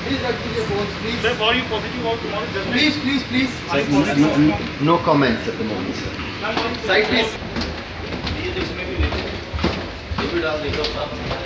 Please let me your phones, please. Sir, are you positive about tomorrow? Please. No comments at the moment, sir. Side please. ये तो इसमें भी देखो। ये भी डाल देगा।